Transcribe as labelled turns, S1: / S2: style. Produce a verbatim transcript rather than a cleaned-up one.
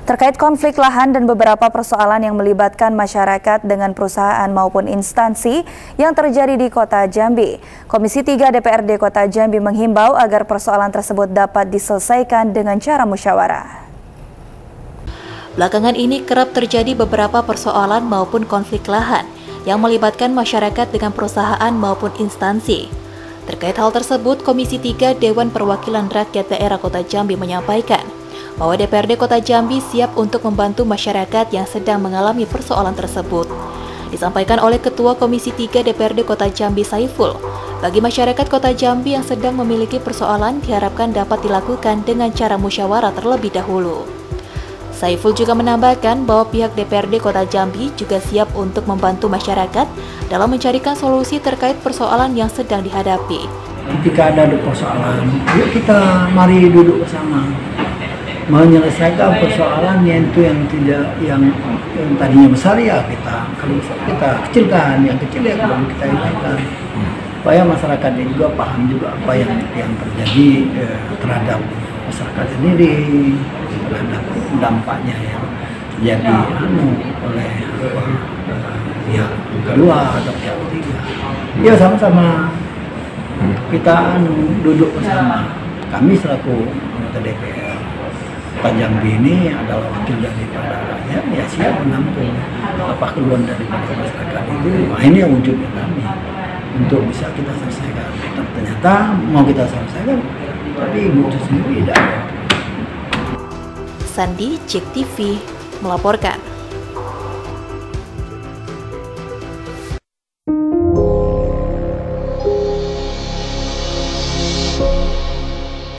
S1: Terkait konflik lahan dan beberapa persoalan yang melibatkan masyarakat dengan perusahaan maupun instansi yang terjadi di Kota Jambi, Komisi tiga D P R D Kota Jambi menghimbau agar persoalan tersebut dapat diselesaikan dengan cara musyawarah.
S2: Belakangan ini kerap terjadi beberapa persoalan maupun konflik lahan yang melibatkan masyarakat dengan perusahaan maupun instansi. Terkait hal tersebut, Komisi tiga Dewan Perwakilan Rakyat Daerah Kota Jambi menyampaikan bahwa D P R D Kota Jambi siap untuk membantu masyarakat yang sedang mengalami persoalan tersebut. Disampaikan oleh Ketua Komisi tiga D P R D Kota Jambi Saiful, bagi masyarakat Kota Jambi yang sedang memiliki persoalan diharapkan dapat dilakukan dengan cara musyawarah terlebih dahulu. Saiful juga menambahkan bahwa pihak D P R D Kota Jambi juga siap untuk membantu masyarakat dalam mencarikan solusi terkait persoalan yang sedang dihadapi.
S3: Ketika ada persoalan, yuk kita mari duduk bersama, menyelesaikan persoalan yang itu yang tidak yang, yang tadinya besar ya kita kalau besar kita kecilkan, yang kecil ya kalau kita hilangkan, supaya masyarakat ini juga paham juga apa yang yang terjadi eh, terhadap masyarakat sendiri, terhadap dampaknya yang jadi anu oleh eh, pihak kedua atau pihak ketiga. Ya sama-sama kita anu duduk bersama. Kami selaku anggota D P R Kota Jambi ini adalah wakil daripada rakyat, ya siap menampung apa keluhan daripada masyarakat itu. Nah, ini yang wujudnya kami untuk bisa kita selesaikan. Ternyata mau kita selesaikan, tapi butuh sendiri tidak ada.
S2: Sandi, Cek T V melaporkan.